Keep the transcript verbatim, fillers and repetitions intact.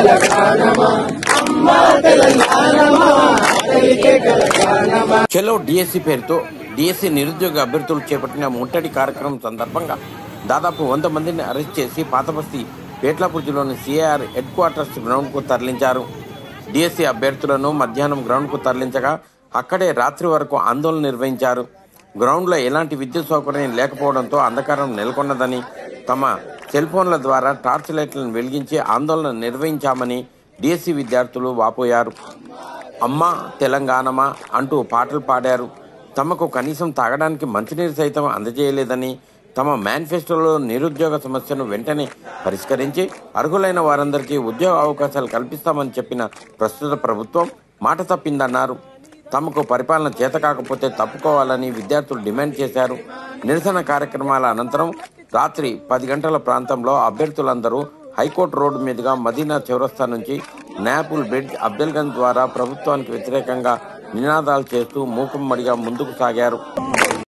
చలో డిఎస్సి పేరుతో డిఎస్సి నిరుద్యోగ అభ్యర్థులు చేపట్టిన ముట్టడి కార్యక్రమం సందర్భంగా దాదాపు వంద మందిని అరెస్ట్ చేసి పాతబస్తీ పేట్లపుర్తిలోని సిఐఆర్ హెడ్ క్వార్టర్స్ గ్రౌండ్కు తరలించారు. డిఎస్సి అభ్యర్థులను మధ్యాహ్నం గ్రౌండ్కు తరలించగా అక్కడే రాత్రి వరకు ఆందోళన నిర్వహించారు. గ్రౌండ్లో ఎలాంటి విద్యుత్ సౌకర్యం లేకపోవడంతో అంధకారం నెలకొన్నదని, తమ సెల్ ఫోన్ల ద్వారా టార్చ్ లైట్లను వెలిగించి ఆందోళన నిర్వహించామని డిఎస్సి విద్యార్థులు వాపోయారు. అమ్మా తెలంగాణమా అంటూ పాటలు పాడారు. తమకు కనీసం తాగడానికి మంచినీరు సైతం అందజేయలేదని, తమ మేనిఫెస్టోలో నిరుద్యోగ సమస్యను వెంటనే పరిష్కరించి అర్హులైన వారందరికీ ఉద్యోగ అవకాశాలు కల్పిస్తామని చెప్పిన ప్రస్తుత ప్రభుత్వం మాట తప్పిందన్నారు. తమకు పరిపాలన చేత కాకపోతే తప్పుకోవాలని విద్యార్థులు డిమాండ్ చేశారు. నిరసన కార్యక్రమాల అనంతరం రాత్రి పది గంటల ప్రాంతంలో అభ్యర్థులందరూ హైకోర్టు రోడ్డు మీదుగా మదీనా చౌరస్తా నుంచి నాపుల్ బ్రిడ్జ్, అబ్దుల్గంజ్ ద్వారా ప్రభుత్వానికి వ్యతిరేకంగా నినాదాలు చేస్తూ మూకుమ్మడిగా ముందుకు సాగారు.